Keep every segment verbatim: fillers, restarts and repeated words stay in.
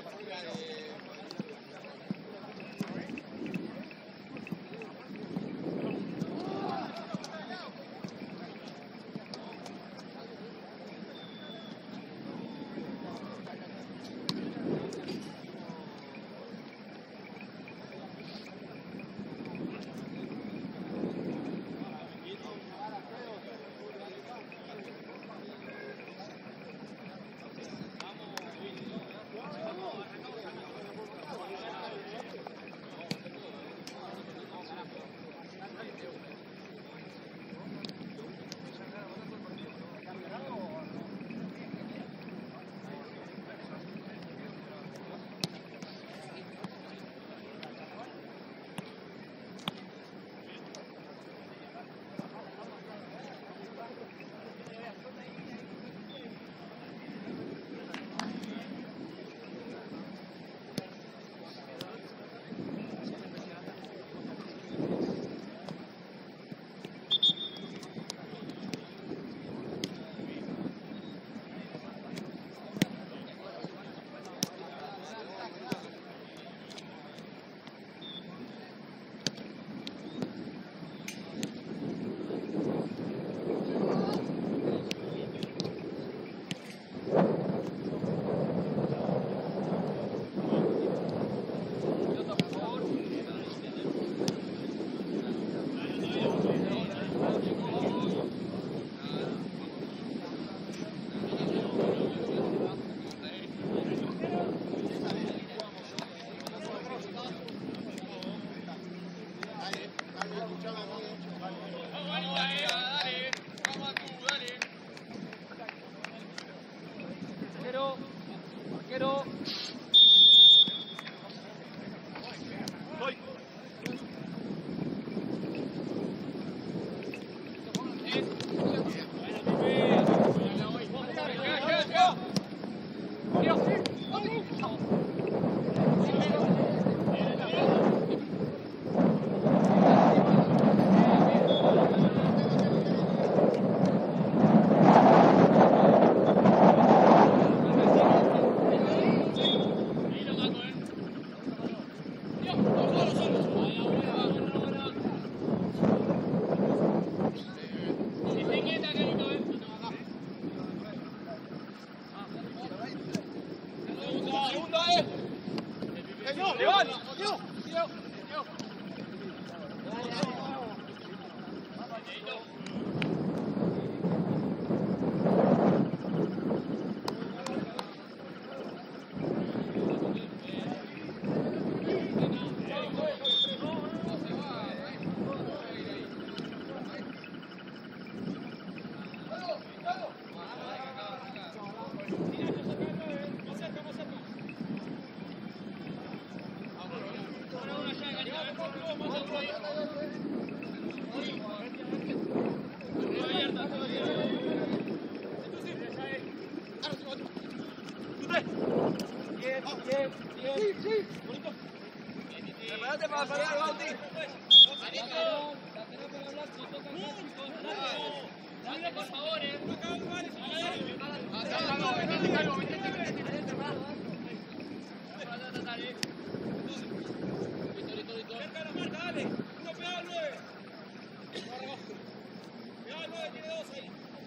Prepárate para parar, Bauti. Dale, por favor, eh. Cerca la marca, dale. Uno pegado al nueve. Pegado al nueve, tiene dos ahí.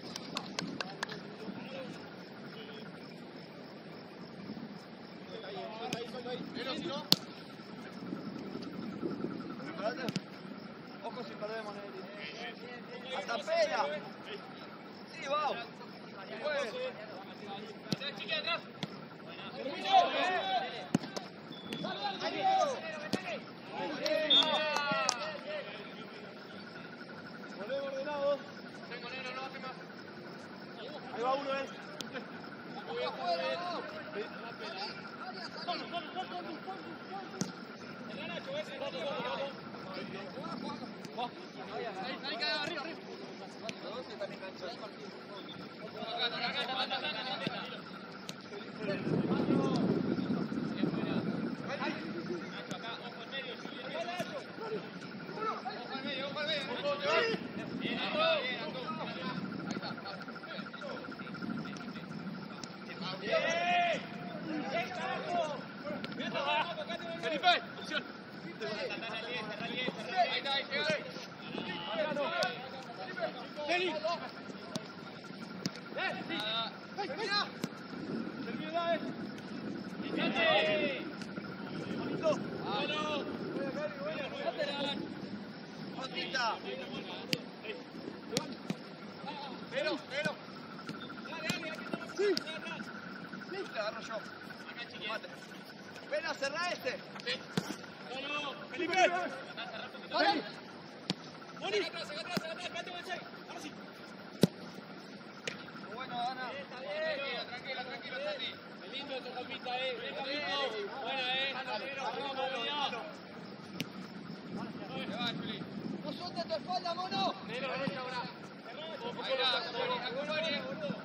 Pero si no. Prepárate. Ojo si perdemos, Nelly. ¡Hasta pena! ¡Sí, vamos! ¡Pues! Chique atrás. Volvemos ordenados. Tengo negro, no hace más. Ahí va uno, eh. Voy afuera, vamos. El Nacho, ese, Nacho. Ahí cae arriba, arriba. Acá, acá, acá, acá, acá, acá. Nacho, acá. Ahí está, ahí llega. Feli. Nada. Termina, eh. Bonito. Rosita. Pero, pero. Sí. Sí, te agarro yo. Mate. Ven a cerrar este. Felipe. Vale. Moni. Saca atrás, saca atrás, saca atrás, espérate con el check. Ahora sí. Bueno, Ana. Está bien. Tranquilo, tranquilo, Santi. Es lindo tu campita, eh. Bien, capito. Buena, eh. Vamos, movilidad. Se va, Juli. No suelta tu espalda, mono. Nero, derecha ahora. Ahí está, acompañe, acompañe.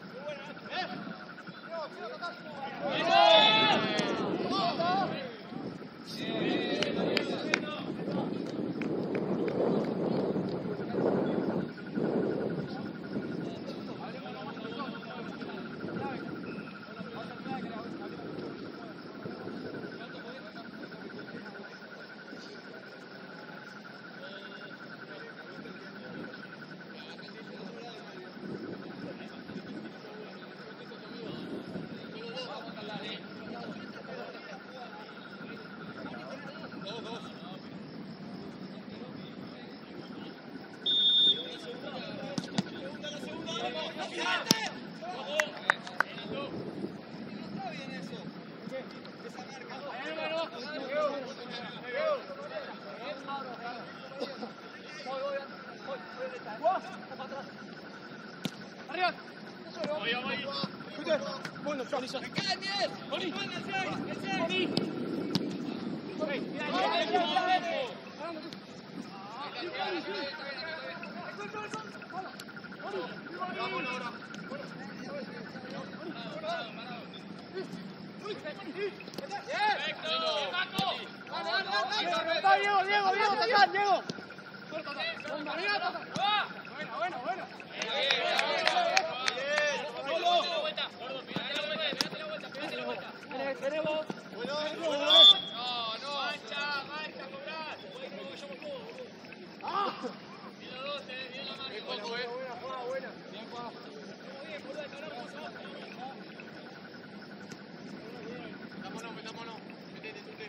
Arriba. Bueno, Johnny. ¡Me cae bien! ¡Boni! ¡El seis! ¡El seis! Boni. Diego, Diego, Diego, Diego, Diego. Bueno, bueno, bueno. Tenemos. Bueno, No, no. Mancha, mancha, cobrar. Ah. Bien los dos, eh. Bien la mano. Bien, buena, buena, jugada, buena. Bien jugada. Bien, boludo, que ahora vamos abajo. Metámonos, metámonos. Metete, tute.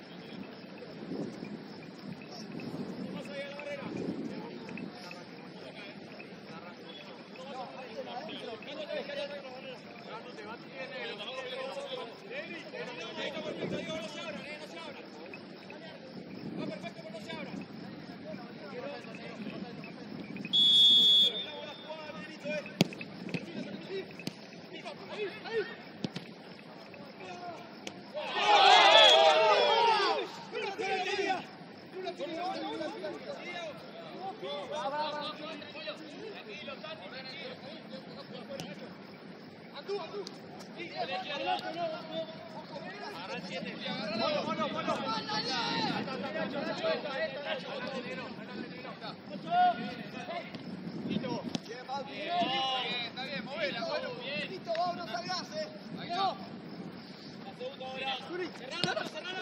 ¿Qué pasa ahí a la barrera? Está bien, movela, bueno. Listo, vamos, no salgas, eh. Ahí está. La segunda ahora. Cerrala, cerrala.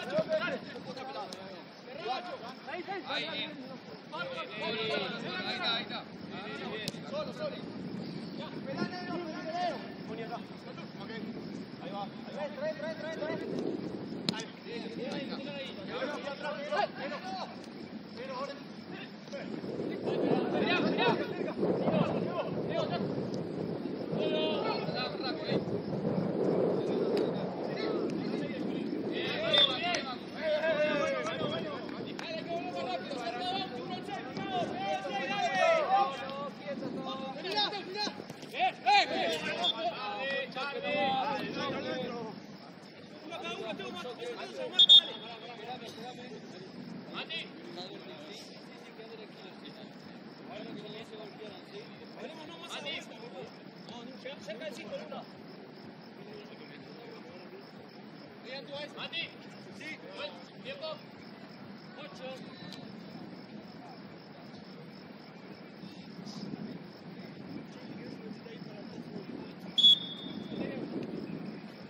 Ahí, ahí, Ahí, bien. Ahí está, ahí está. Solo, solo. Esperá, negro, esperá, negro. Poní acá. Ok. Ahí va. Ahí va. Trae, trae, trae, trae. Ahí. Bien, bien, ahí. Negro, hacia atrás, negro. Negro. Negro, ahora. Mirá, mirá. Rápido, ahí. Cerca del cinco, Luna. Mati. Sí. Tiempo. Ocho.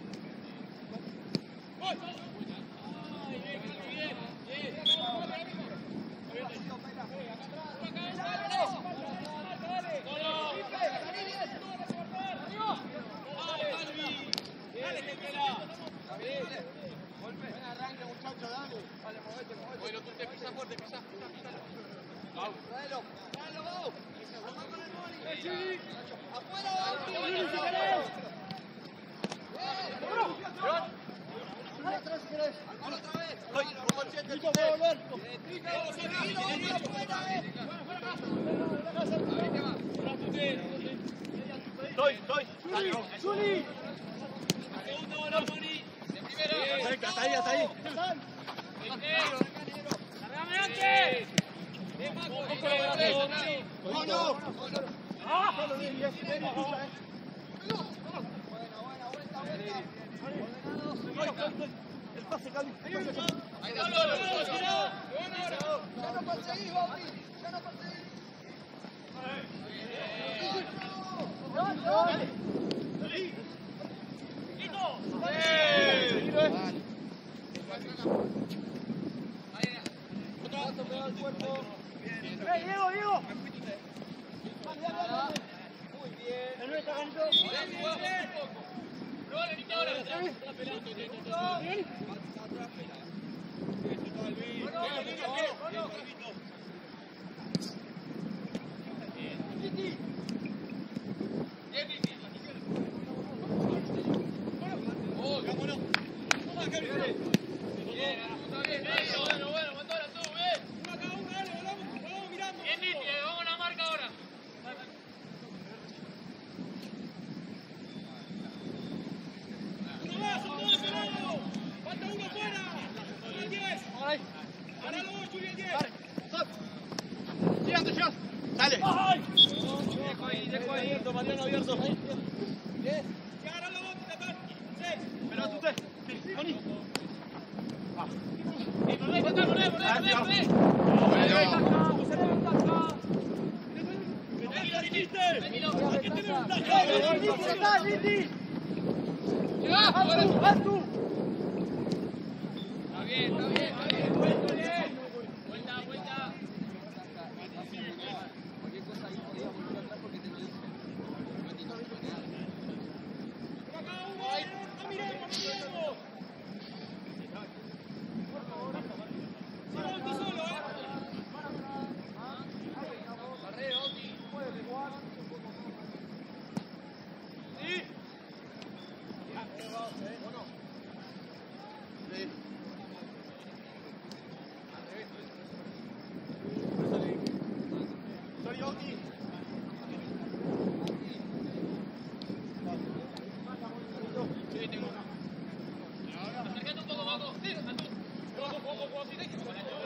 Ay, bien, bien, bien. Tráelo, tráelo, vamos. Afuera, vamos. Atrás, querés. Otra vez. Ay, por consciente, Nico, puedo volver. Vamos, Nico, vamos afuera, eh. Estoy, estoy. Zuli, Zuli. Segundo balón, Moni. De primera. Cerca, hasta ahí, hasta ahí. ¡Cargame antes! No, no. Ah, solo bien, bien, bien, bien. Buena, buena, vuelta, vuelta. El pase, Cali. Ahí está, lo, lo, lo, Ya no perseguís, Bauti. Ya no perseguís. ¡Eh, Diego, Diego! Muy bien. El nuestro ganito. Dale. Ay. Dejo ahí, dejo ahí abierto, Mariano abierto. Bien. Y ahora lo vamos a tapar. Sí. Pero tú te. Sí, Moni. Ah. Y por ahí, por ahí, por ahí, por ahí, por ahí. Bueno. Se le ventaja. Vení, lo dijiste. Vení, lo dijiste. Liti. Llegá, ahora tú, vas tú. Está bien, está bien, está bien. Vuelta, bien. Vuelta, vuelta. Cualquier cosa ahí podía volver atrás porque te lo dije. Un ratito, ¿viste? Acá, Hugo, no miremos, no miremos. Solo, tú solo, ¿eh? Barrero, puede jugar. Sí. ¿O no? Sí. Sorry, Oti. Sí, tengo una. Acércate un poco, Paco. Sí, a tú. Juego, juego, juego, sí, déjame.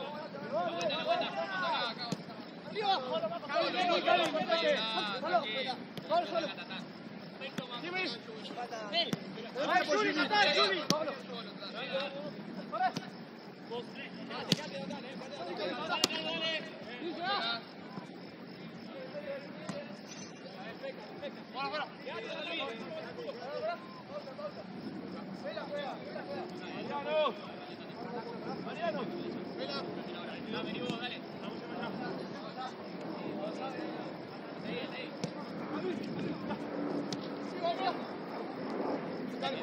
Arriba. Cali, Cali, métete. Solo. Solo, solo. Jimmy. Ven. Ay, Juli, está, Juli. Pablo. Ahora. Quédate, quédate, dale, dale. Bueno, bueno. Vela, juega, vela, juega. Mariano. Mariano. Vela. No, vení vos, dale. Sí, vamos. Dale,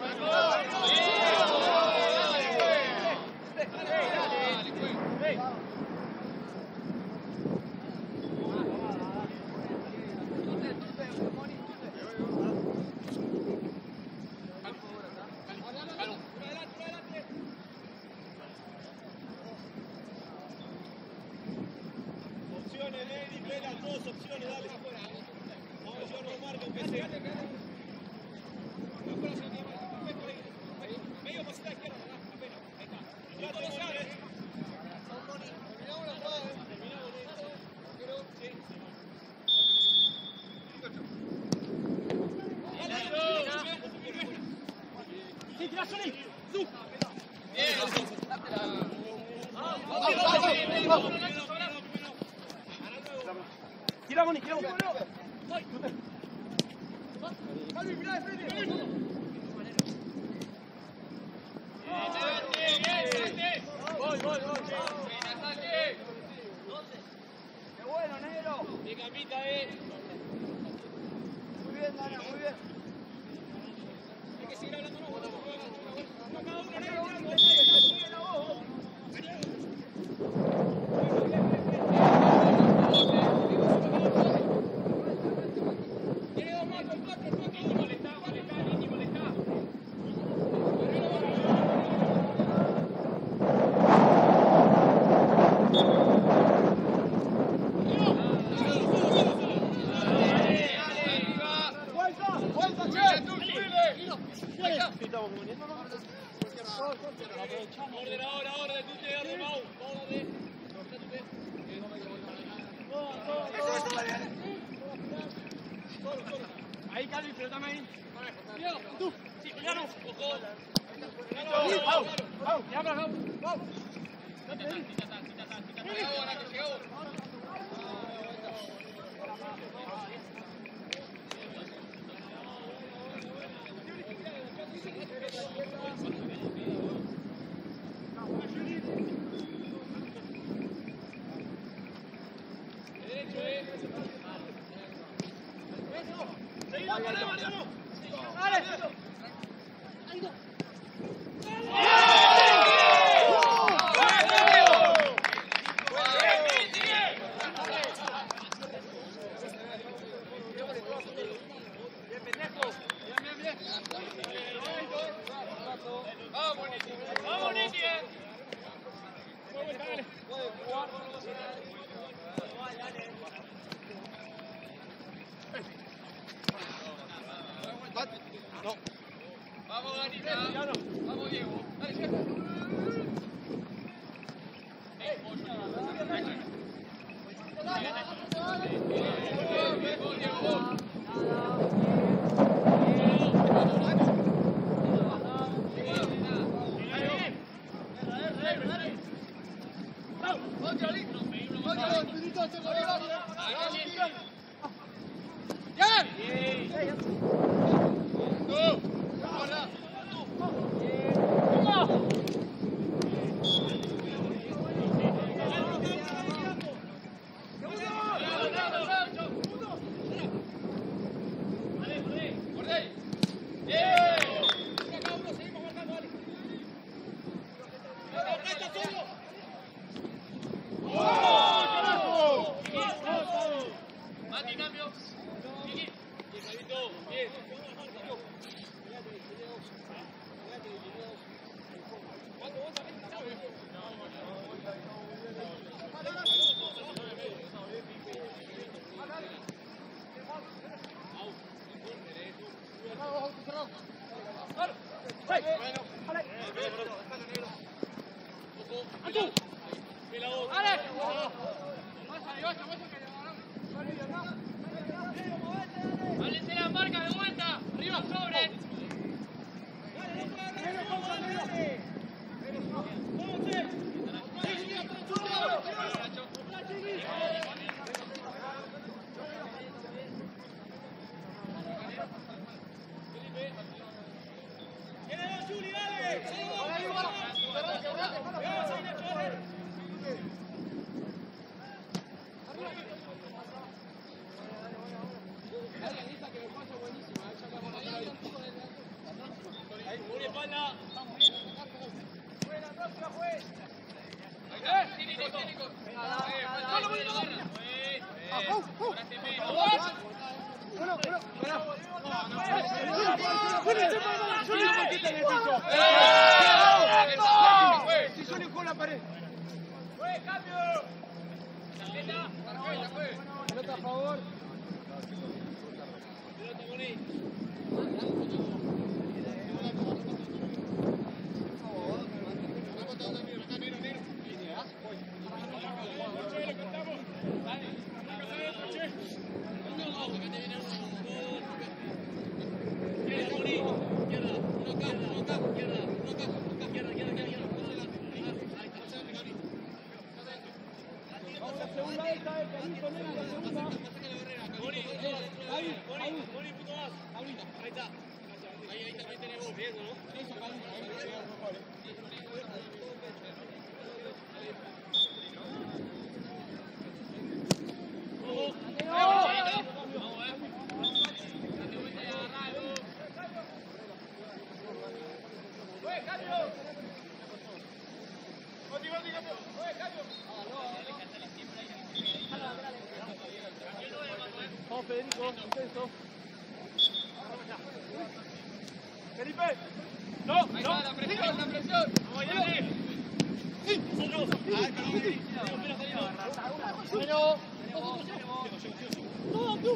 opciones, Lady, pela, dos opciones, dale. Vamos, yo no marco, que se... Medio pasita a izquierda, apenas. Ahí está. Trato de morir, eh. Terminamos la jugada, eh. Terminamos, eh. Sí. Sí, tirá, Sony. Tú. Bien. Tira, Moni, tira, Moni. Calvi, mirá de frente. Voy, voy, voy. Qué bueno, negro. Mi capita, eh. Muy bien, Dana, muy bien. Hay que seguir hablando, no, no, no, no, cada uno, Negro, negro, muy negro. bien, muy bien, a vos. Ahí, Calvi, pelotame ahí. Diego, tú. Sí, Juliano. Ojo. Vamos, vamos, ya, vamos, vamos. Quítate, quítate, quítate, quítate. Llega ahora, que llega ahora. Derecho, eh. Seguido, Mariano, Mariano. Dale. Ahí va. Vamos, Niti. Vamos, Niti, eh. No. Vamos, Danita. Vamos, Diego. Dale, cierra. Mati, cambio. Kiki. Bien. Válense la marca de vuelta. Arriba, sobre. Pelota a favor. Pelota con él. Vamos, Federico, intenso. Felipe. No, Ahí no. está la presión, la presión. Vamos, dale. Sí. Bueno. No, tú.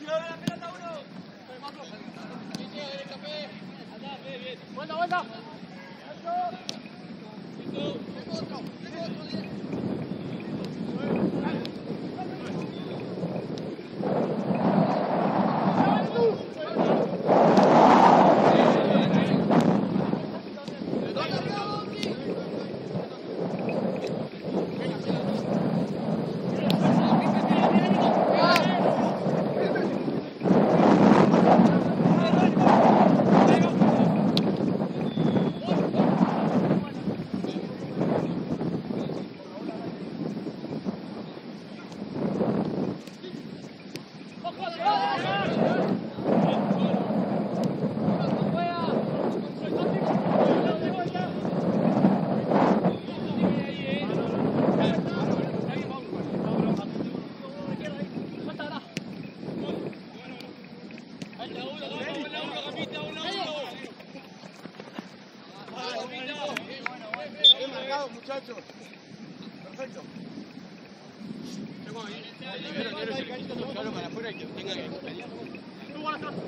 Vuelta, vuelta. Muchachos, perfecto. Claro, para afuera y que tenga que experiencia. Tú vas atrás.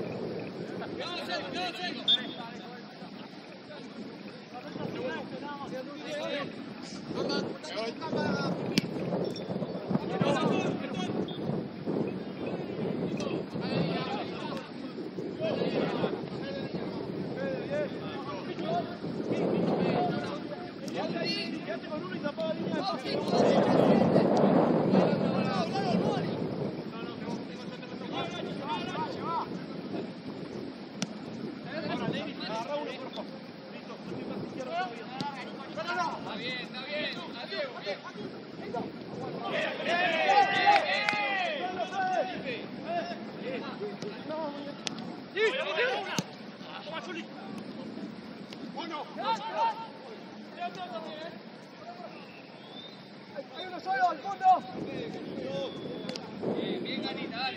Hay uno solo al fondo. Bien, bien, Ganita, dale.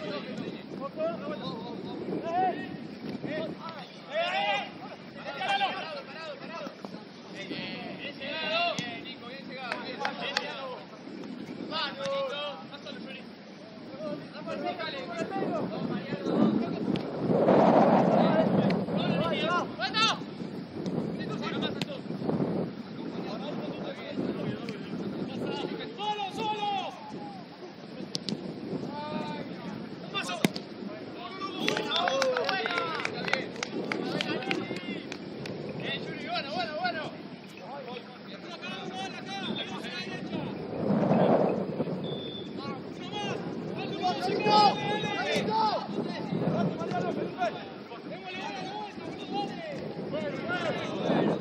¡Eh! ¡Eh! ¡Eh! Parado, parado, parado. Bien llegado. Bien, Nico, bien llegado. Bien llegado. Va, Nico. Más solo, Yuri. Vamos, Nico. Vamos, Mariano. ¡Bueno! Bueno, más a todos. ¡Solo, solo! ¡Un paso! Bien, Yuri, bueno, bueno, bueno. Acá, acá, acá. Vamos a la derecha. Uno más. Vamos, chicos. Mariano, Felipe. Démosle una vuelta, boludo, dale. Bueno, bueno.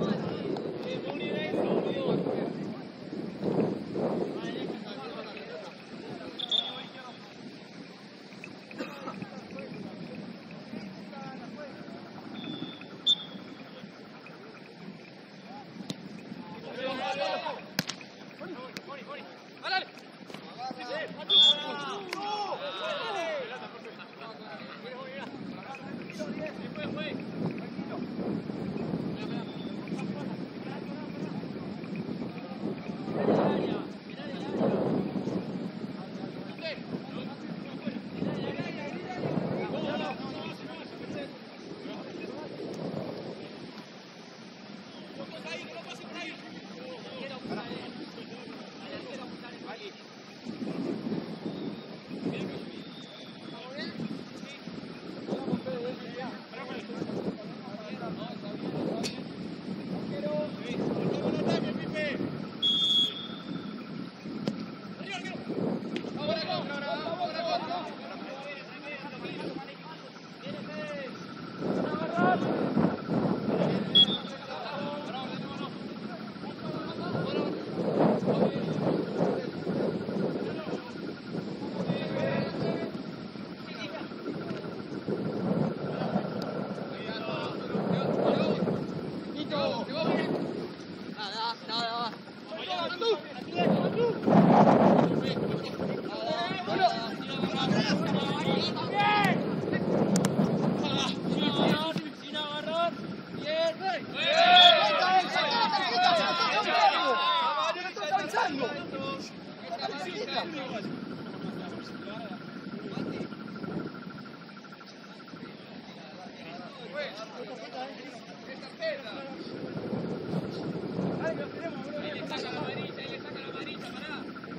fue. Es tarjeta. Ahí le saca la amarilla, ahí le saca la amarilla, pará.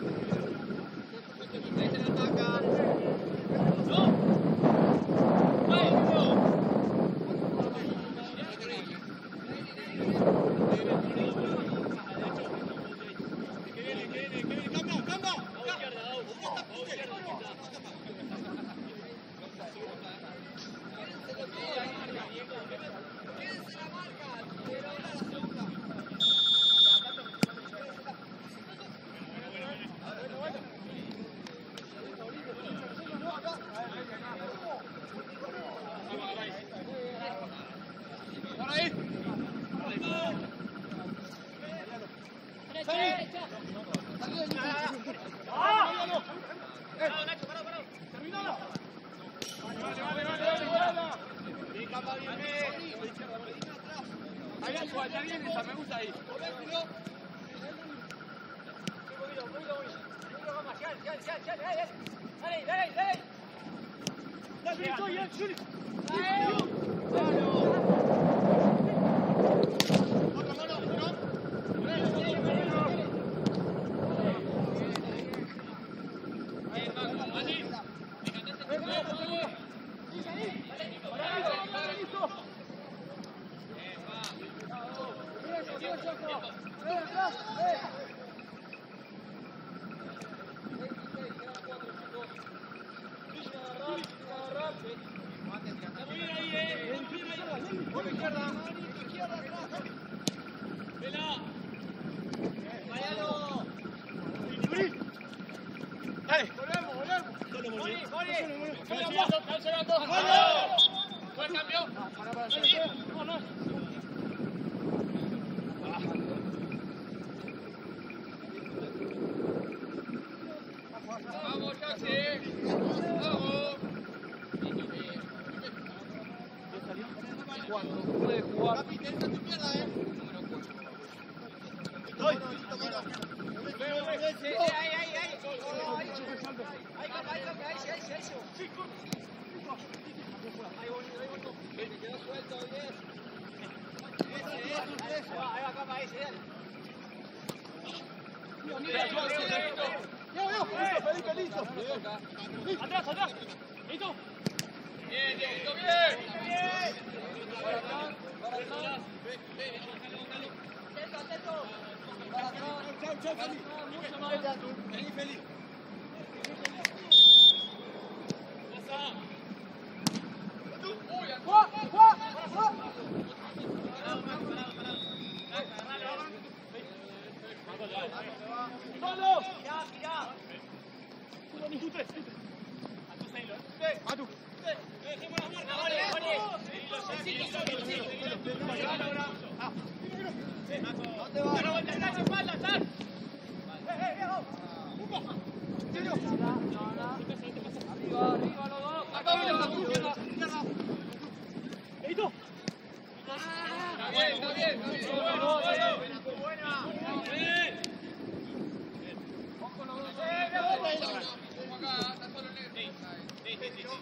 Ahí se la saca. ¿No? ¡Ay, no! Atrás, atrás. ¿Listo? Bien, Dieguito, bien. Bien. Para atrás, para atrás. Atento, atento. Para atrás. Chau, chau, Feli. Mucho más. Vení, Feli. Pasa. Uy, ¡Juá! ¡Juá! ¡Juá! parado, parado, parado. ¡Solo! ¡Tirá, tirá! Uno, dos, tres. A tu, Sailor. A tu. Dejemos las marcas. Vale, vale. ¿Dónde va? Pero vuelta atrás, espalda, atrás. ¡Eh, eh, viejo! Arriba, arriba, los dos. Acá viene la izquierda. ¿Listo? Está bien, está bien, está bien. Bueno, bueno. Buena. Bien. Vamos acá, está solo negro. Sí, sí, sí, sí.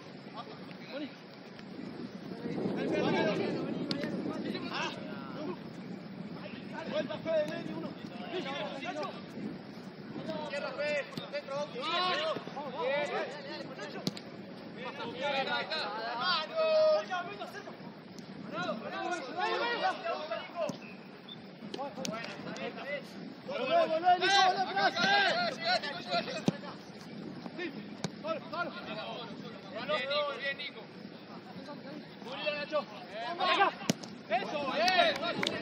Vuelta, Fede, Lenny, uno. Izquierda, Fede, centro, bien. Bien, ahí está. Parado, parado, volvé, volvé, Nico, volvé atrás. Sí, solo, solo. Bien, Nico, bien, Nico. Muy bien, Nacho. Acá. Eso, bien.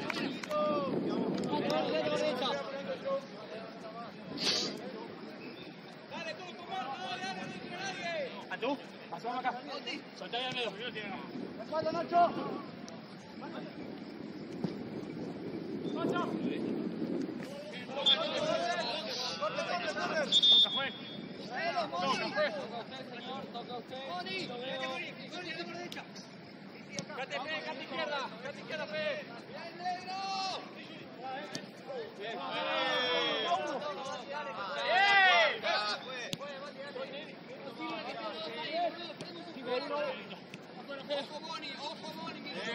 Dale, tú, tu marca, dale, dale, no nadie. A tú, pasamos acá. Soltá ya el medio. Primero tiene la espalda, Nacho. Nacho. Corte, corte, corte. Toca, fue. Toca, fue. Toca usted. Moni. Vete, Moni. Moni, de por derecha. Cate, Fe, cate izquierda. Cate izquierda, Fe. ¡Bien, negro! Bien. Ojo, Moni, ojo, Moni.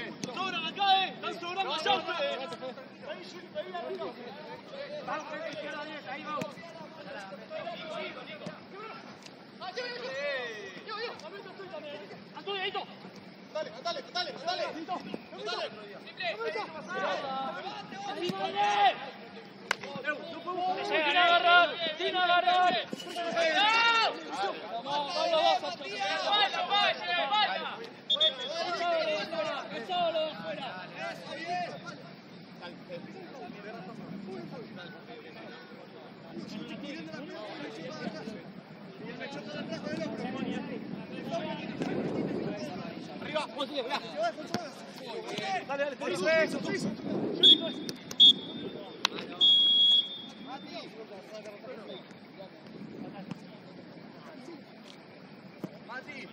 Arriba, vos sigue, mirá. Dale, dale, por eso, eso, eso. Mati.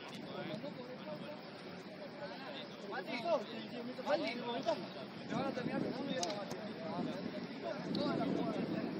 Mati. Mati. Te van a terminar de uno y eso, Mati. Toda la jugada.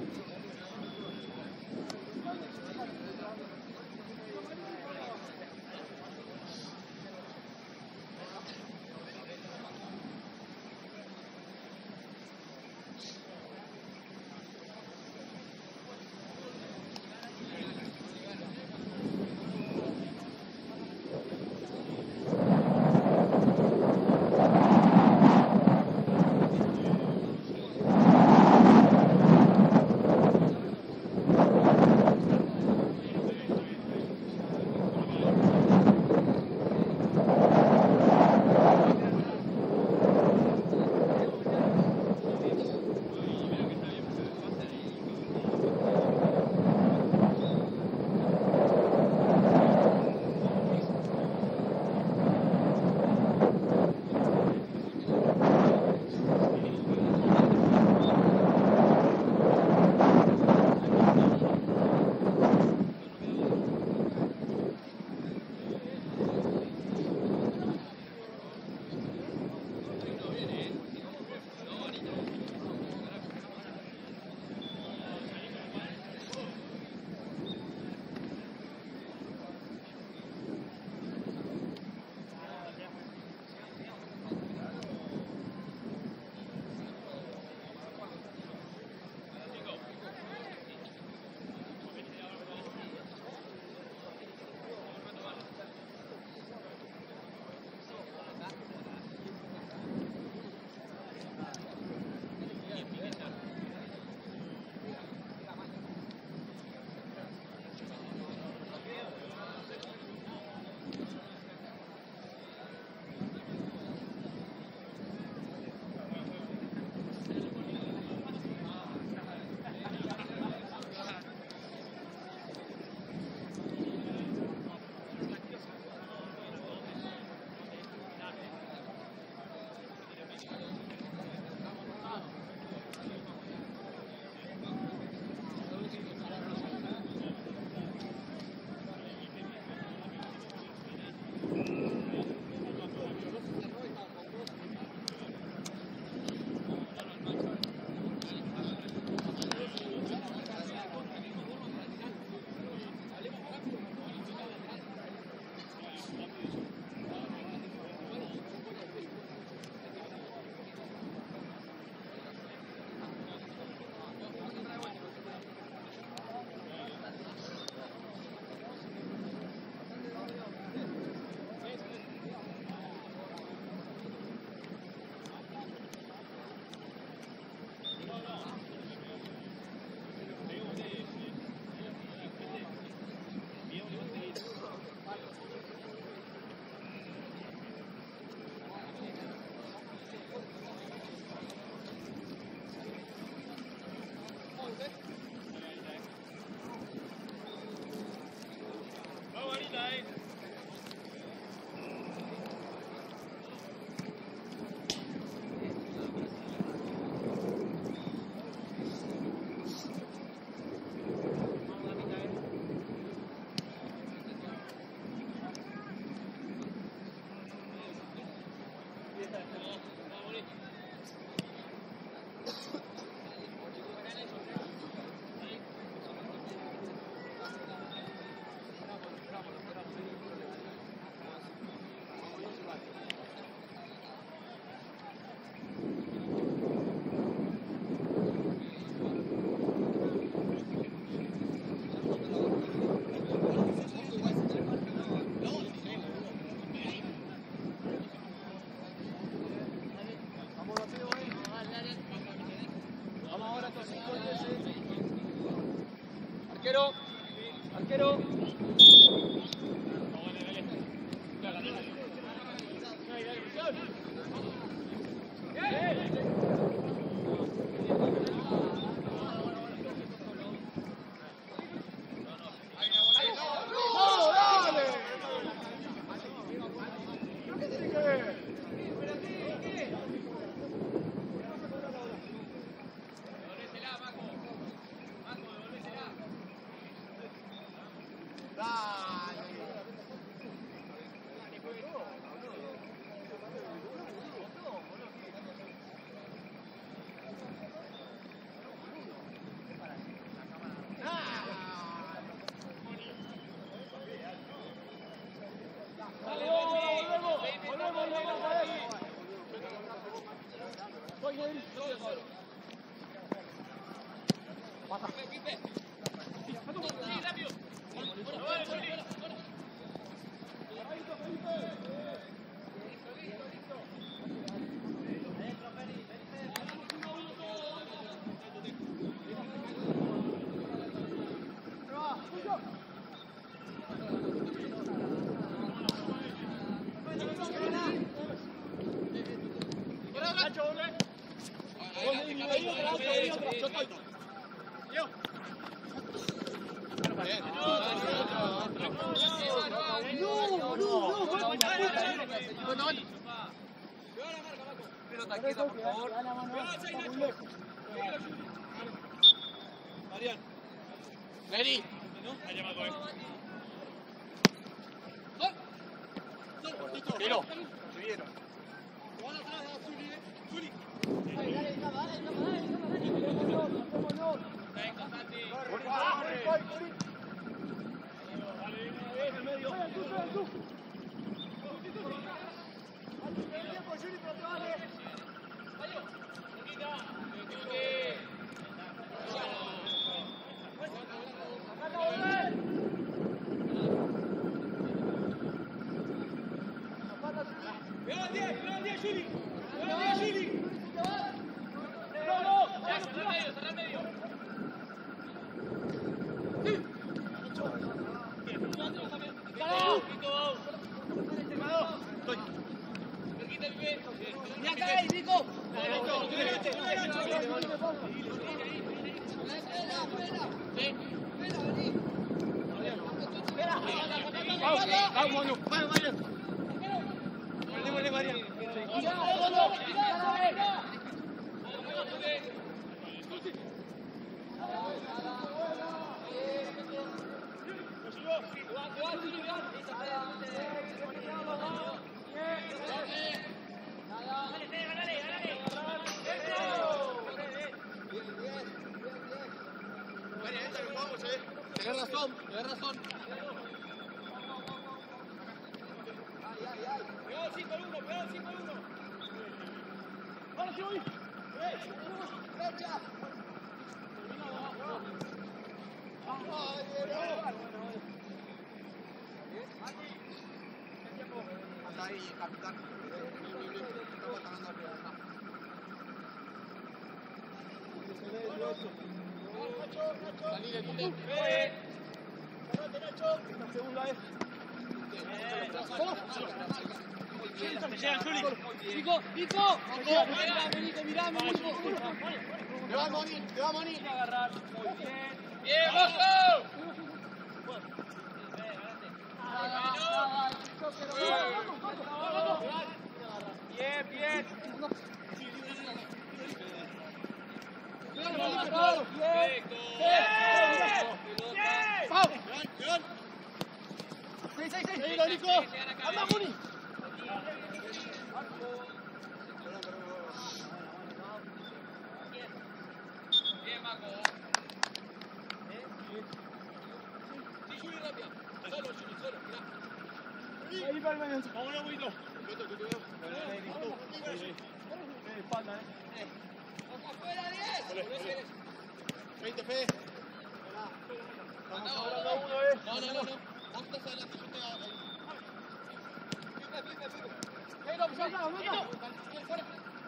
Arquero, arquero. Ready. Tiro. Tienes razón, tienes razón. Cuidado cinco al uno, cuidado cinco al uno. Ahora sí voy. Derecha. Anda ahí, capitán. Salí de tu tempo. Nacho. La segunda vez. Me llegan, Juli. Nico, Nico. Mirame, Nico, mirame, Nico. Te va, Moni, te va, Moni. Agarrar. Muy bien. Bien, Bosco. Bien, bien. ¡Seis, seis, seis! ¡Venga, Nico! ¡Anda, Muni! Bien, Marco. Sí, Juli, rápido. Solo, Juli, solo, mirá. Ahí va el baño. Vamos, un poquito. Espalda, eh. ¡Vamos afuera, diez! veinte, Fede. Vamos ahora cada uno, eh. No, no, no, no. Vos estás adelante, yo te hago ahí. Firme, firme, firme. ¡Eh, no, ya está, no, no! ¡Fuera!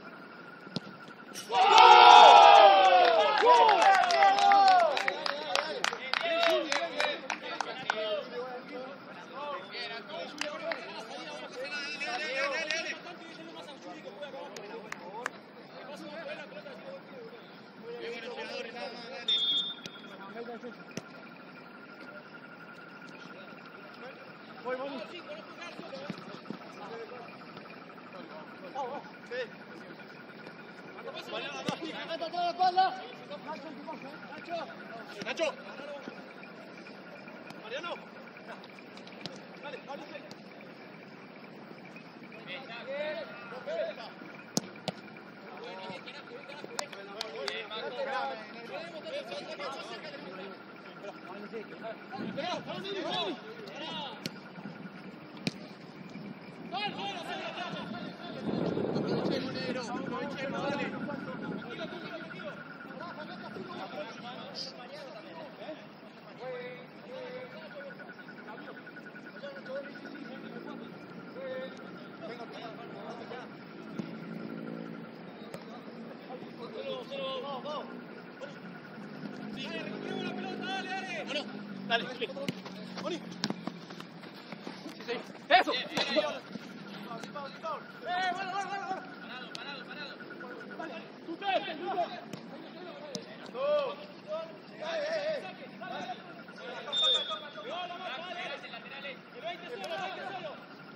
Voy, vamos. Nacho. Nacho. Mariano. Dale, dale, dale. Dale, dale. Boni. Sí, sí. ¡Eso! Bien, bien, bien. ¡Eh, bueno, bueno, bueno! Parado, parado, parado. Dale, tú te, tú te. ¡Dos! ¡Eh, eh, eh! Laterales, laterales. ¡El veinte solo, el veinte solo!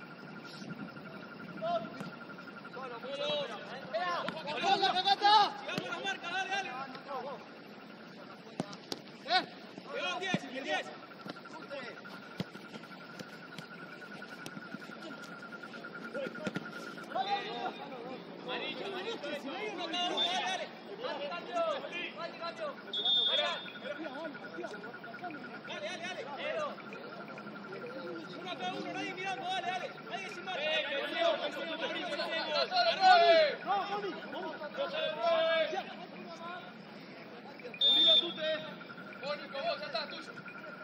¡Solo, solo! ¡Vea! ¡Pelota, pelota! ¡Sigamos la marca, dale, dale! ¡Eh! ¡Lleva el diez, el diez! Amarillo, amarillo. Dale, dale. Dale, cambio. Dale, cambio. Dale, dale, dale. Cero. Uno a cada uno, nadie mirando, dale, dale. Nadie sin marca. Eh, pensemos, pensemos, Mauricio, pensemos. No, Moni, vamos. Unida tú te. Mónico, vos, ya está, tuyo.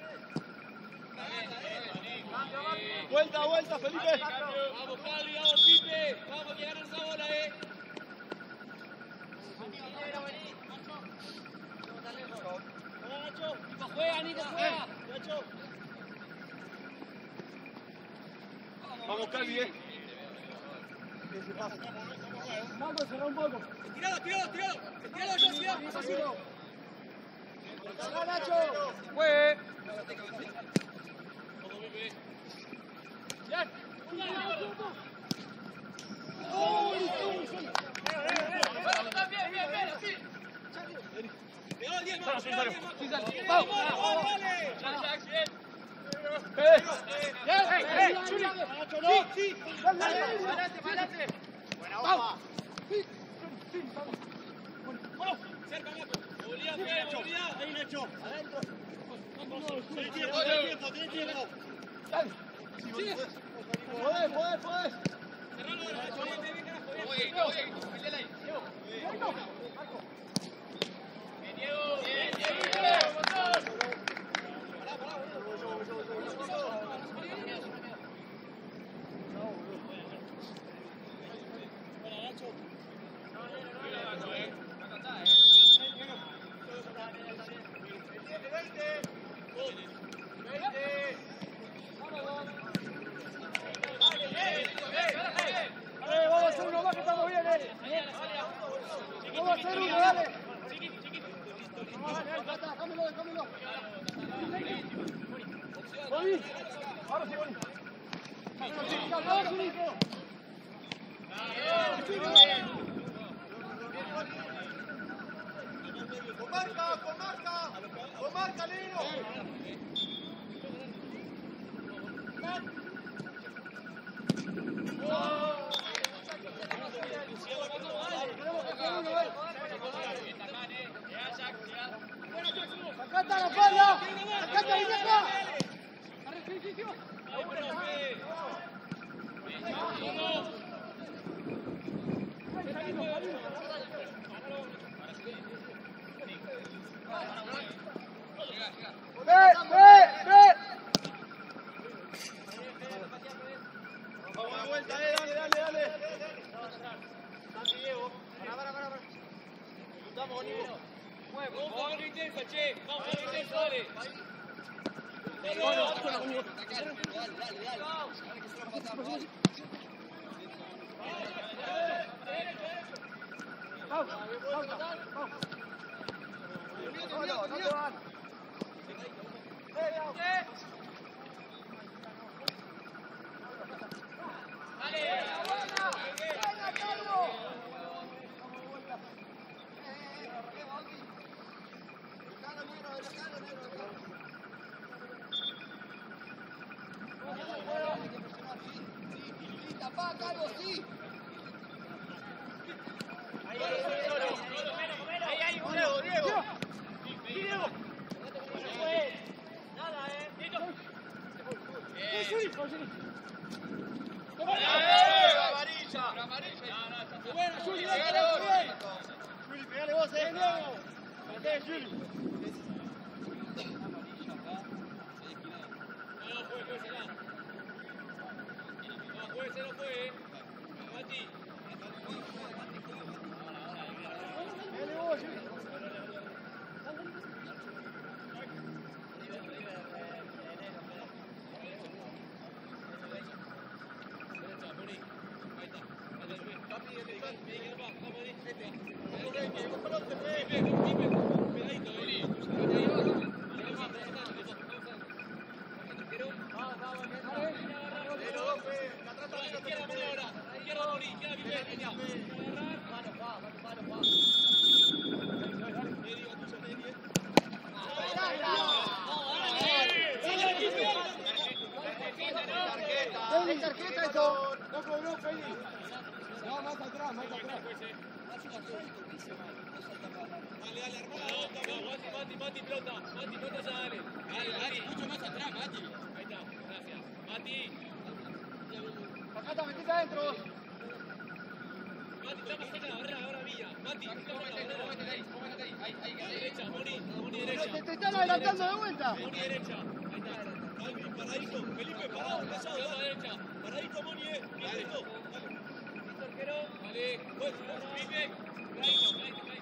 Vuelta, vuelta, Felipe. Vamos, Pablo, vamos, Pipe. Vamos, que ganan esa bola, eh. Nico, juega, Nico, juega. Vamos, Calvi, eh. Marco, cerrá un poco. Tirado, tirado, tirado. Tirado ya, tirado. ¡Acá, Nacho! ¡Fue! ¡Bien! ¡Oh, Bien, bien, bien, así. ¡Vamos, ¡vamos! ¡Vamos, dale! Jack, bien. ¡Eh! ¡Eh, eh! ¡Nacho, no! ¡Sí, sí! ¡Dale, dale! Adelante, adelante. ¡Buena bomba! ¡Sí! ¡Sí, vamos! ¡Vamos! ¡Cerca, Nacho! ¡Movilidad, movilidad! ¡Ahí, Nacho! ¡Adentro! ¡Tiene tiempo, tiene tiempo, tiene tiempo! ¡Dale! ¡Sigue! ¡Podés, podés, podés! ¡Cerralo ahora, Nacho! ¡Bien, bien, bien, carajo! ¡Bien! Oye, oye, peleala ahí. ¡Diego! Bien, Diego. Bien, Diego. Motor. Vamos a hacer uno más que estamos bien, eh. Vamos a hacer uno, dale. Dámelo, dámelo. Boni. Ahora sí, Boni. Vamos, Nico. Con marca, con marca. Con marca, Lino. ¡Acá está la espalda! ¡Acá está la vieja! ¡Ve, ve, ve! Vamos de vuelta, eh, dale, dale, dale. Santi, Diego. Para, para, para, para. Vamos, Nico. Vamos a verlo intenso, che. Vamos a verlo intenso, dale. No, no, bueno, conmigo. Vamos, vamos, vamos. No, no, no te van. pa, Calvo, sí. Ahí, ahí, ahí, ahí, Diego, Diego. Sí, Diego. Nada, eh. Listo. Bien. Amarilla. Amarilla. Bueno, Juli, dale, bien. Juli, pegale vos, eh. Dale, Juli. No, fue, fue, se la. No, fue, se lo fue, eh. Mati. Pegale vos, Juli. Feli, tarjeta esto. No cobró, Feli. No, más atrás, más atrás. Dale, dale, hermano. Mati, Mati, Mati, pelota. Mati, pelota ya, dale. Dale, dale. Mucho más atrás, Mati. Ahí está, gracias. Mati. Acá está, metiste adentro. Mati, está más cerca de la barrera, ahora Villa. Mati, está más cerca de la barrera. Ahí, ahí, ahí. Derecha, Moni, Moni derecha. Te, te están adelantando de vuelta. Moni derecha. Ahí está. Calvi, paradito. Felipe, parado, callado. Pelota derecha. Paradito, Moni, eh. Paradito. Dale. Listo, arquero. Dale. Felipe. Clarito, clarito, clarito.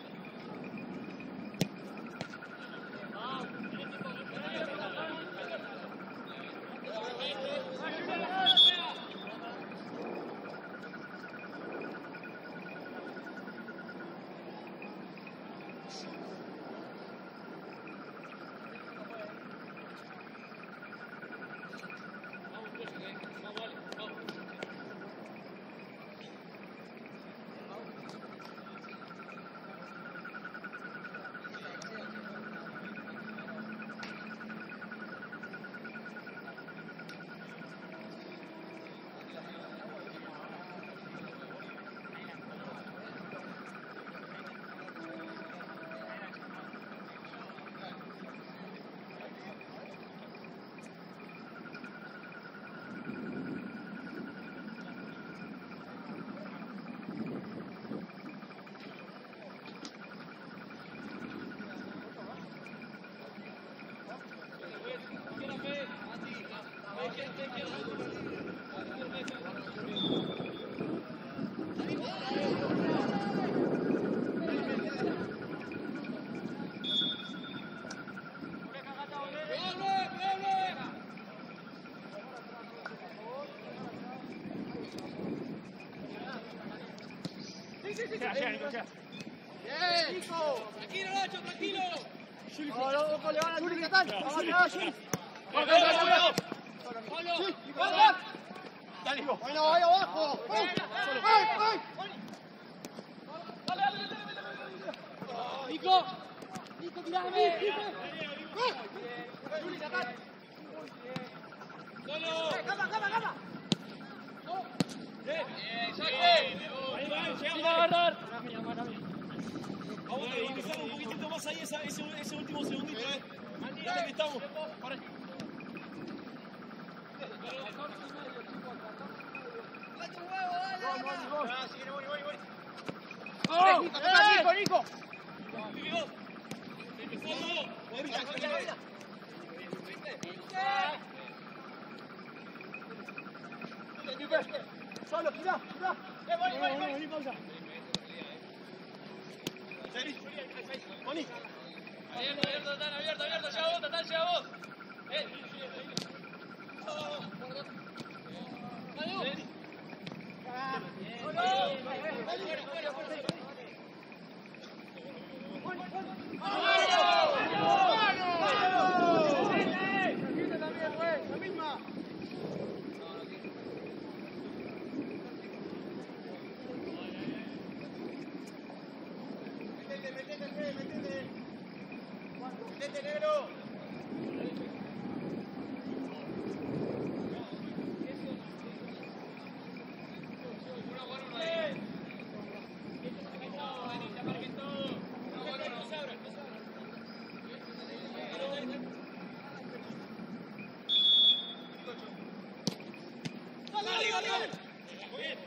Bien, Nico. Tranquilo, Nacho, tranquilo. No, no, ojo, le van a Juli, Catán. Vamos, vamos, Juli. Dale, bueno, ahí abajo. ¡Ay, ay! Nico. Nico, tirame. Juli, Catán. Solo. Cama, cama, cama. Bien, Jackie. Ahí va, llegamos a agarrar. Vamos a utilizar un poquitito más ahí esa, ese, ese último segundito, eh. Dale que estamos. Para. ¡Oh! ¡Nico, Nico! Solo, gira, gira. Vení, pausa. Moni. Abierto, abierto, Tatán, abierto, abierto, llega vos, Tatán, llega vos. Eh.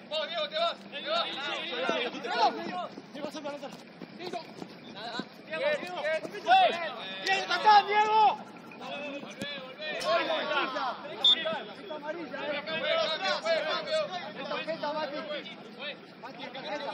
Vos, Diego, te vas. Te vas. Diego, siempre anotar. Diego. Diego, Diego. ¡Diego, acá, Diego! Volvé, volvé. Esta amarilla, eh. Cambio, cambio, cambio. Esta tarjeta, Mati. Mati, tarjeta.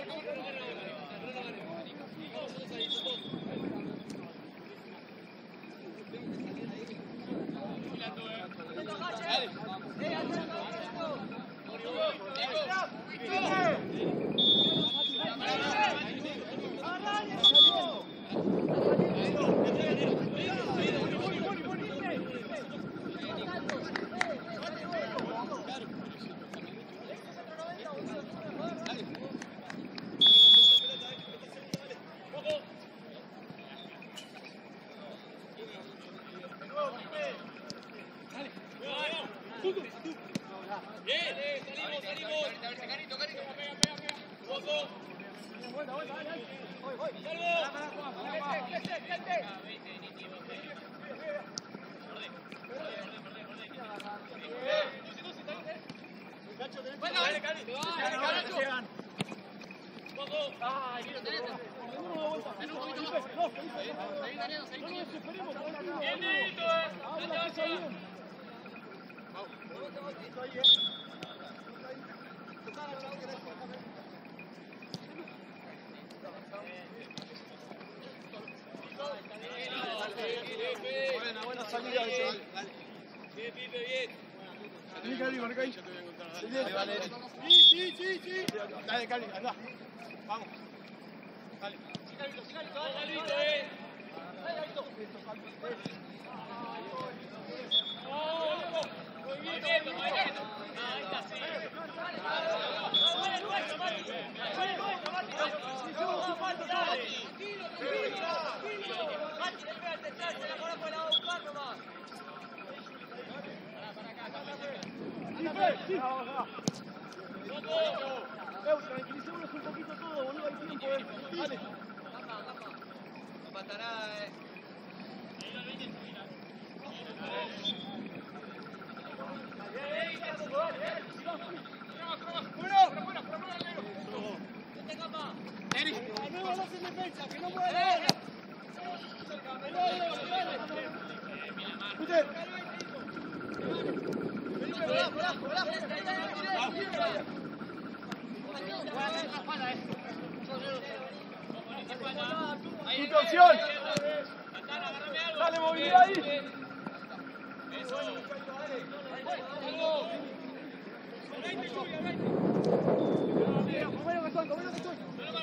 Buena salida. Bien, bien, bien. Vení, Cali, marca ahí. Sí, sí, sí, sí. Dale, Cali, anda. Vamos. Dale. Tranquilicémonos un poquito todo, boludo, hay tiempo, eh. Dale. No matará, eh. Nuevo no se defensa, que no mueva la bola. Escuchen. Situación. Dale movilidad ahí. Comelo que estoy, comelo que estoy.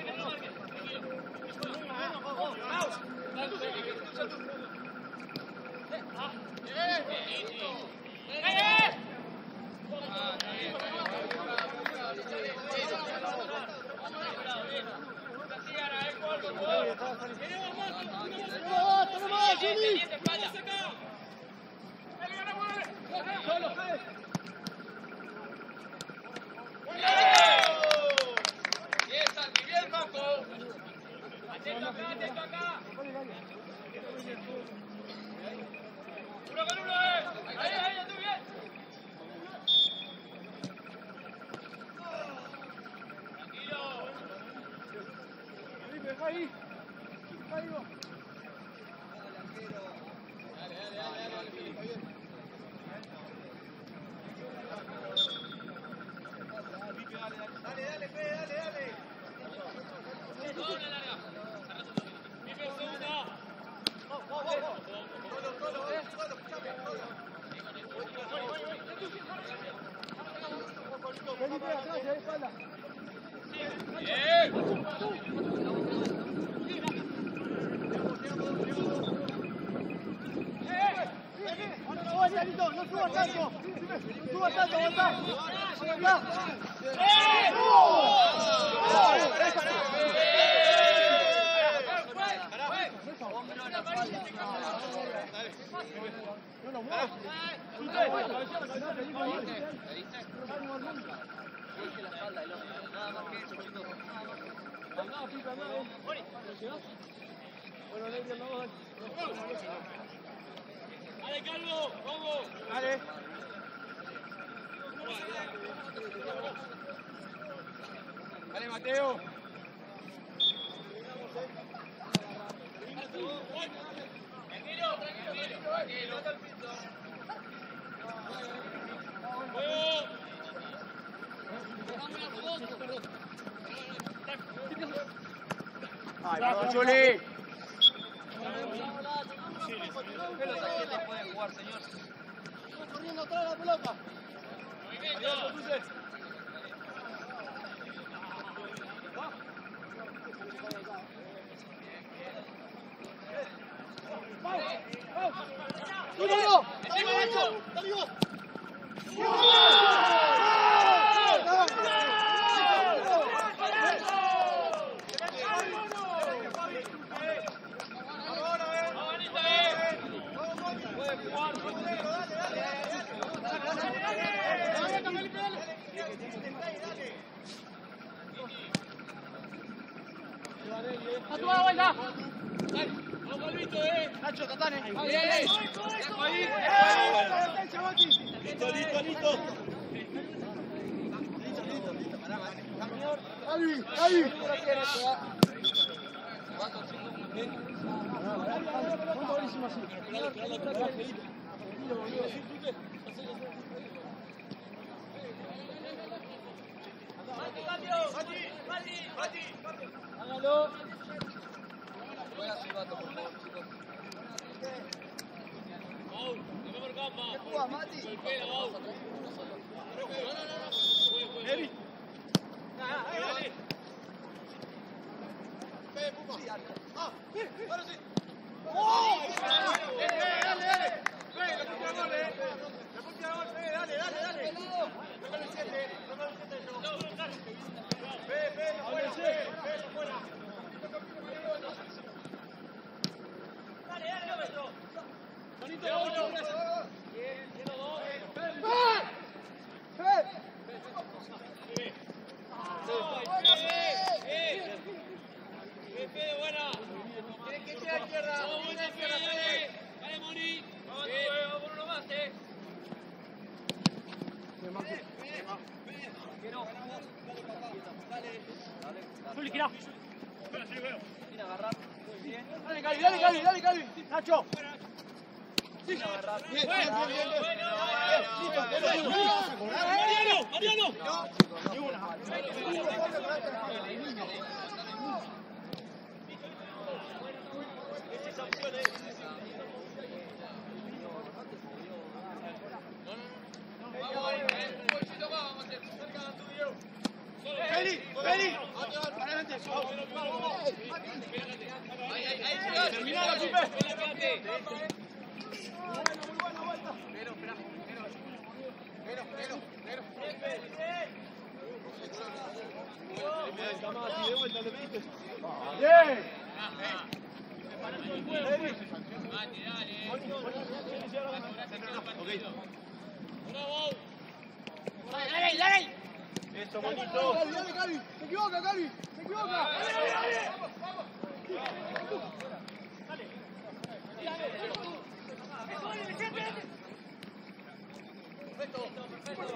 Ahí, ahí va. Dale, dale, dale, dale, Felipe, bien. Dale, dale, Fede, dale, dale. Doble larga. Pipe, segunda. Vamos, vamos, vamos. Solo, solo, eh. Solo, escuchame, solo. Felipe, atrás, de espalda. Bien. No subas tanto, no subas tanto, aguantá. No lo muevas. Bueno, Leider, no vamos a... ¡Dale, Calvo! ¡Vamos! ¡Dale! Teo. Tranquilo, tranquilo, tranquilo. Ay, perdón, Juli. Pelota puede jugar, señor. Corriendo atrás la pelota. ¡No, no, no! ¡Dale, Nacho! ¡Dale vos! ¡A tu vuelta! ¡Vamos, Albito, eh! ¡Nacho, Tatane! ¡Ahí, ahí, ahí! ¡Listo, listo, listo! ¡Gaby, Gaby! Buenísimo así. Hágalo. Voy a silbato, por favor, chicos. ¿Qué jugás, Mati? No, no, no. Eri. Ah, dale. Ve, Puma. Ah, ahora sí. ¡Oh! Dale, dale, dale. Ve, le puse la gol, eh. Le puse la gol, ve, dale, dale, dale. Toca el siete, toca el siete yo. Ve, ve, no fuera, ve, ve, no fuera. Dale, dale, maestro. Bonito, bonito. Bien, ciento dos. ¡Eh! Fede, buena. Tienen que ir a la izquierda. Vamos, buena izquierda, Fede. Dale, Moni. Vamos, vamos por uno más, eh. Juli, gira. Mira, agarrar. Dale, Gaby, dale, Gaby, dale, Gaby. Nacho. Sí. Bien, bien, bien, bien. Mariano, Mariano. Ni una. Feli, Feli. Adelante. Ahí, ahí, ahí, termina la Pipe. Pero, espera, pero. Pero, pero, pero. Bien. Mati, dale. Dale, dale. Eso, bonito. Dale, dale, Gaby. Se equivoca, Gaby. Se equivoca. Dale, dale, dale. Vamos. Dale. Dale. Perfecto, perfecto.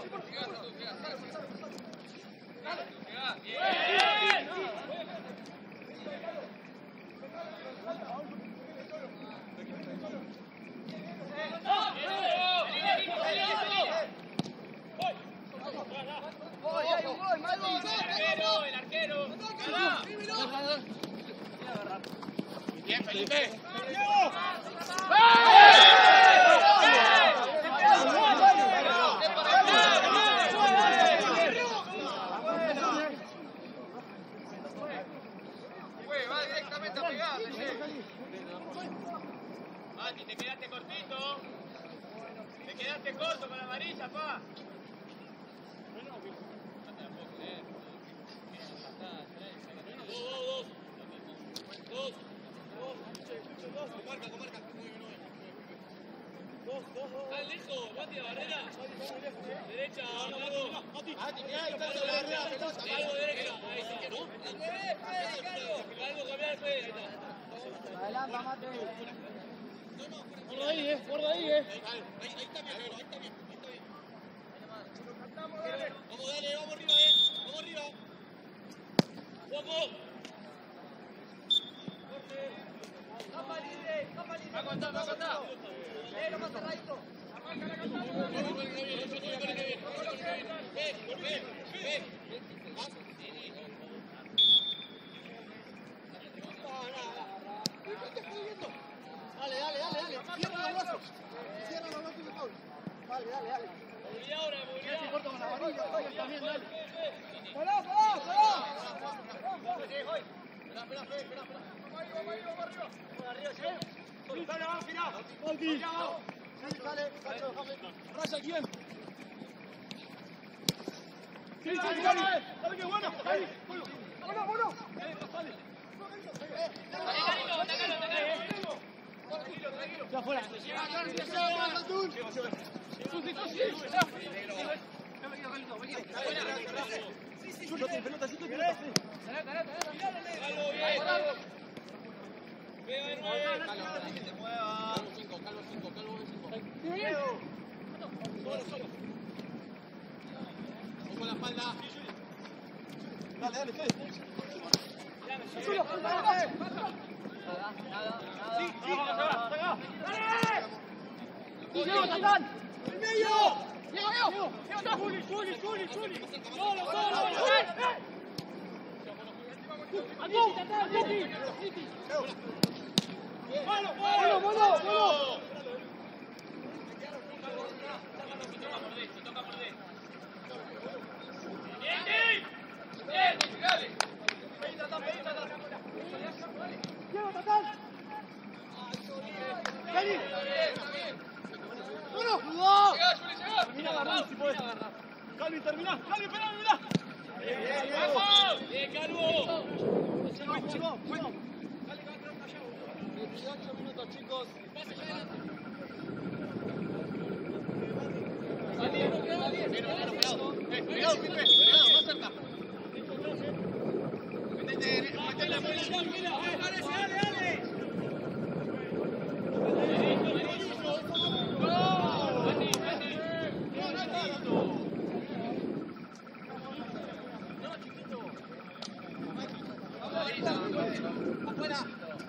El arquero. Bien, Felipe. Va directamente a pegar. Mati, te quedaste cortito. Te quedaste corto con la amarilla, pa. Está lejos, Mati, la barrera. Derecha, algo. Algo derecha. Ahí está, ¿no? Algo cambiar el Fede, ahí está. Adelanta, Mate. Guarda ahí, eh. Guarda ahí, eh. Ahí está bien, ahí está bien. Ahí está bien. Vamos, dale, vamos arriba, eh. Vamos arriba. Raya quién. Sí, sí, sí, dale, dale, que bueno. Bueno, bueno. Ya fuera. Yo te pelota, yo te pelota. Con la espalda. Dale, dale, Fede. Nada, nada, nada. Sí, sí, acá, acá. ¡Diego, Tatán! ¡En medio! ¡Diego, Diego! ¡Diego, Juli, Juli, Juli, Juli! ¡Solo, solo! ¡Aquí, Tatán, Titi! ¡Bueno, bueno, bueno, bueno! ¡Diego, Tatán! ¡Vení! ¡Bueno! ¡Jugó! Termina agarrando si podés. Calvi, terminá. Calvi, esperá, mirá. ¡Vamos! ¡Bien, Calvo! Chicos, chicos, bueno. veintiocho minutos, chicos. Pegado, Pipe, pegado, más cerca. Metete, metete la bola. Dale, dale, dale. Afuera.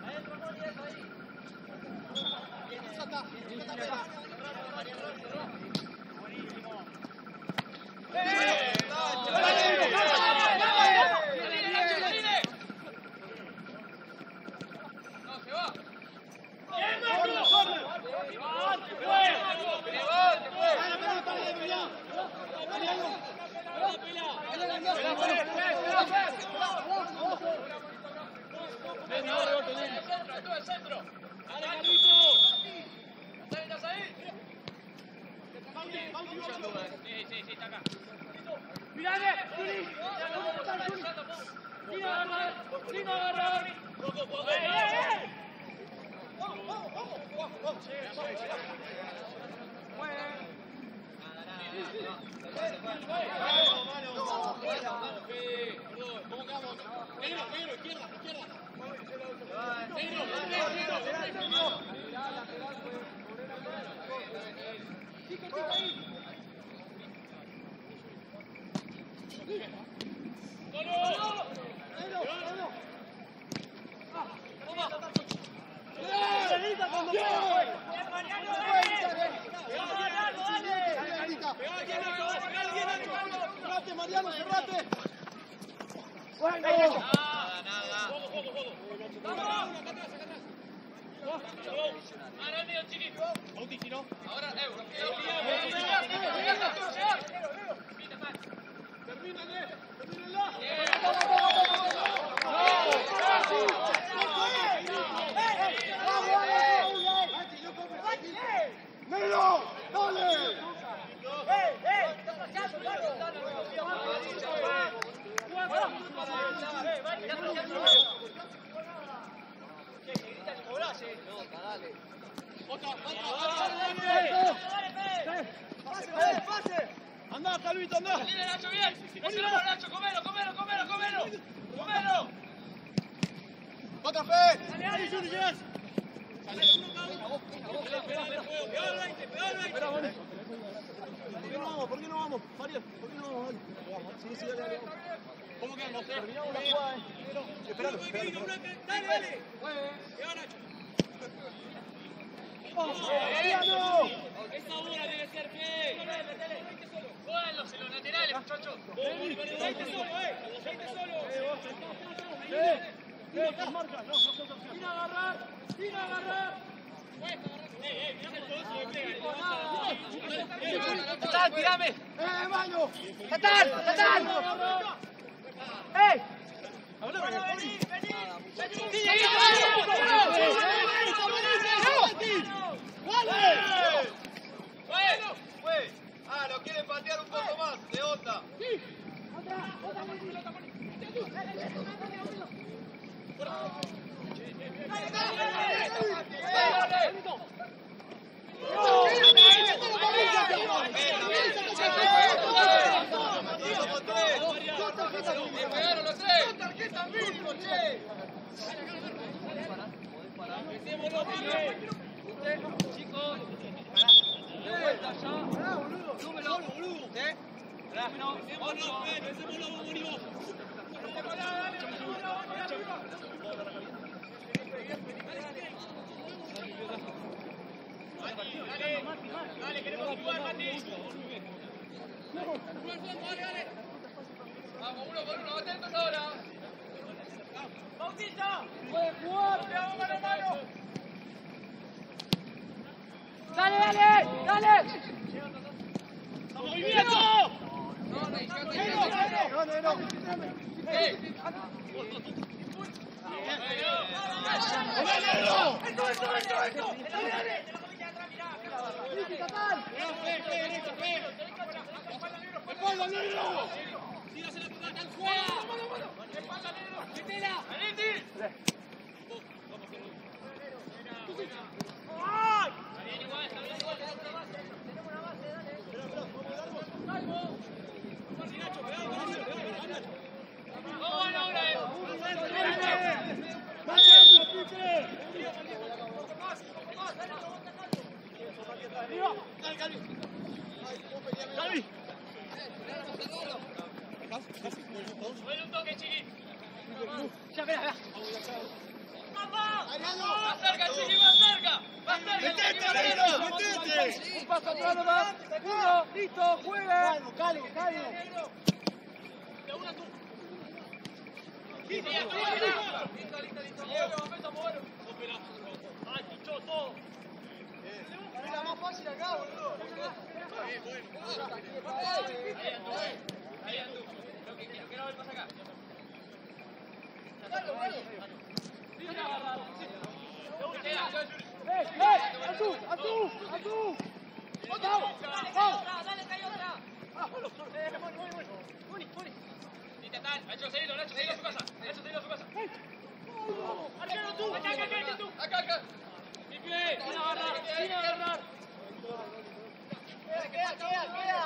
Mariano, cerrate. Bueno. Nada, nada. Ahora el medio chiquito. Ahora, euro. Termínale, termínala. ¡Melo! ¡Dale! ¡Eh, eh! ¡Está pasando, ¡Pase, pase! ¡Andá, Calvito, andá! ¡Salí de Nacho bien! ¡Hacelo por Nacho! ¡Comelo, comelo, comelo, comelo! ¡Comelo! ¡Otra fe! ¡Dale, dale, Juli, llegas! ¿Por qué no vamos? ¿Por qué no vamos? Mario, ¿por qué no vamos? Sí, sí, dale, dale. ¿Cómo quedamos? Terminamos la jugada, eh. Esperalo, esperalo. ¡Dale, dale! ¡Lleva Nacho! ¡Mariano! ¡Esa bola debe ser bien! ¡Jódanlos en los laterales, muchachos! ¡veinte solo, eh! ¡veinte solo! ¡Eh! ¡Eh! ¡Marca! ¡No, no, no! ¡Sin agarrar! ¡Sin agarrar! ¡Cuesta agarrar! ¡Tatán, tirame! ¡Eh, mano! ¡Tatán, Tatán! ¡Eh! Ah, lo quieren patear un poco más, de onda. Pegaron los tres. Tarjeta mínimo, che. Chicos, de vuelta ya. Número, boludo. ¿Eh? Bueno, ocho. Dale, dale, queremos jugar, Mati. Vamos, uno por uno, atentos ahora. ¡Bautista! ¡Puede jugar! ¡Veamos mano a mano! ¡Dale, dale! ¡Dale! ¡Movimiento! No, no, no, No, no, no. ¡Eh! ¡Eso, eso, eso, eso! ¡Dale, dale! ¡Tatán! ¡Espalda, negro! Un toque, chiqui. Ya, verá, verá. Más cerca, chiqui, más cerca. Más cerca, chiqui, más cerca. Un paso atrás nomás. Uno, listo, juegue. Calmo, calmo, calmo. Listo, listo, listo. Ay, pinchó todo. Es la más fácil acá, boludo. Ahí ando. Lo que quiero, quiero ver más acá. ¡Eh, eh! ¡Azul, azul, azul! ¡Vamos! ¡Vamos! Y Tatán, Nacho, seguilo, Nacho, seguilo a su casa. Nacho, seguilo a su casa. ¡Arquero tú! Acá, acá, acá, tú. Acá, acá. ¡Viene a agarrar! ¡Viene a agarrar! ¡Queda, queda, queda!